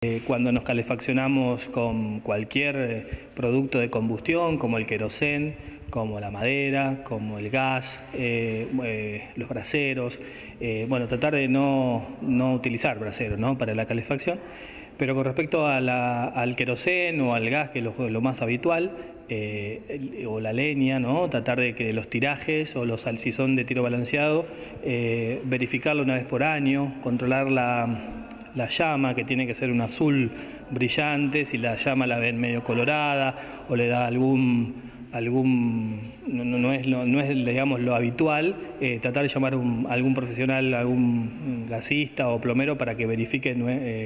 Cuando nos calefaccionamos con cualquier producto de combustión, como el querosén, como la madera, como el gas, los braseros, bueno, tratar de no utilizar braseros, ¿no?, para la calefacción. Pero con respecto a al querosén o al gas, que es lo más habitual, o la leña, ¿no?, tratar de que los tirajes o si son de tiro balanceado, verificarlo una vez por año, controlar la llama, que tiene que ser un azul brillante. Si la llama la ven medio colorada o le da no es digamos lo habitual, tratar de llamar a algún profesional, algún gasista o plomero para que verifique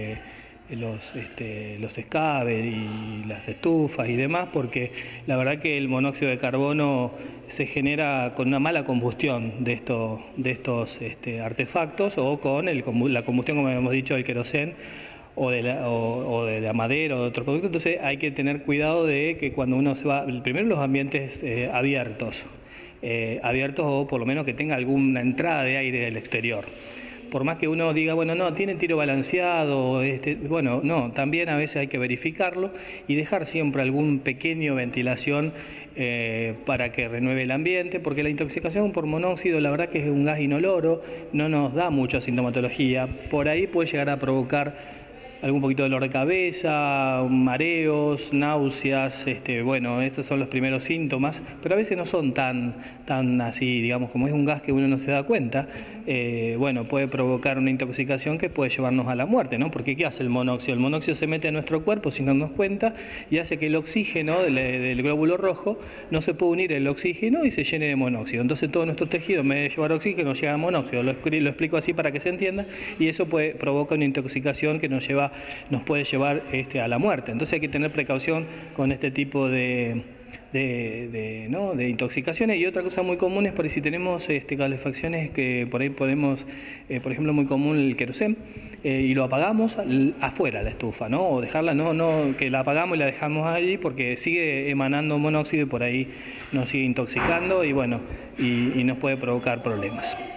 los escabes y las estufas y demás, porque la verdad que el monóxido de carbono se genera con una mala combustión de estos artefactos, o con la combustión, como hemos dicho, del querosén o de la madera o de otro producto. Entonces hay que tener cuidado de que cuando uno se va, primero los ambientes abiertos o por lo menos que tenga alguna entrada de aire del exterior. Por más que uno diga, bueno, no, tiene tiro balanceado, bueno, no, también a veces hay que verificarlo y dejar siempre algún pequeño ventilación para que renueve el ambiente, porque la intoxicación por monóxido, la verdad que es un gas inoloro, no nos da mucha sintomatología. Por ahí puede llegar a provocar algún poquito de dolor de cabeza, mareos, náuseas, bueno, estos son los primeros síntomas, pero a veces no son tan así, digamos, como es un gas que uno no se da cuenta, bueno, puede provocar una intoxicación que puede llevarnos a la muerte, ¿no? Porque ¿qué hace el monóxido? El monóxido se mete en nuestro cuerpo sin darnos cuenta y hace que el oxígeno del glóbulo rojo no se pueda unir el oxígeno y se llene de monóxido. Entonces todo nuestro tejido, en vez de llevar oxígeno, llega a monóxido. Lo explico así para que se entienda, y eso provoca una intoxicación que nos puede llevar a la muerte. Entonces hay que tener precaución con este tipo de intoxicaciones. Y otra cosa muy común es por ahí, si tenemos calefacciones, que por ahí podemos, por ejemplo, muy común el querosén, y lo apagamos afuera la estufa, ¿no? O dejarla, que la apagamos y la dejamos allí porque sigue emanando monóxido y por ahí nos sigue intoxicando y bueno, y nos puede provocar problemas.